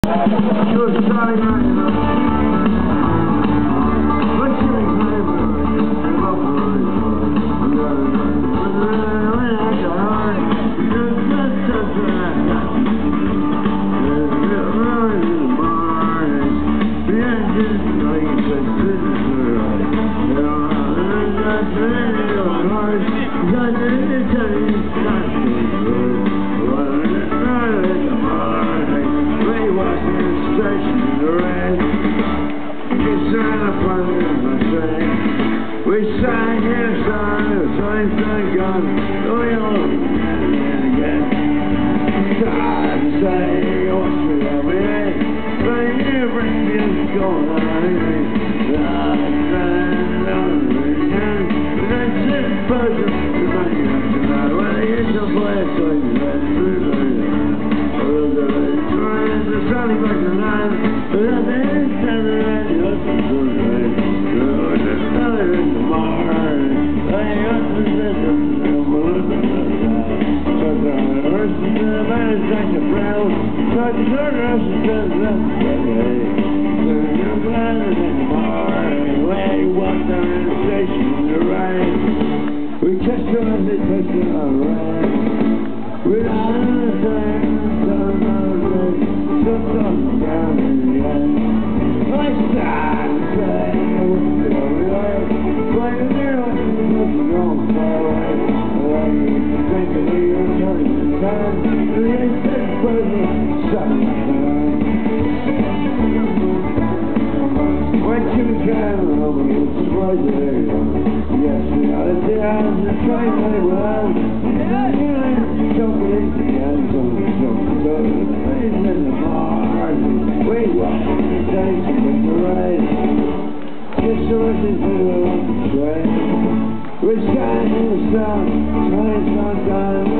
We sang his song, the same thing gone, going on and again. Time to say, what's me on me, but everything's going on in me. I'm standing on the again, and I said, puzzle, the money has to know, well, it's a place so you let it through the the sunny back the night, but at the end of the rain, you're so good, right? We catch her as they touch her around. We're not in the same, down our way, just up and down in the end. I stand and say, what's it over there? Like a mirror, looking on far away. Like you think that you're turning the time, and the instant present, shutting down. Went to the camera, it's right there. Yes, we got it down, the train they run. We're shining the sun, train's not done.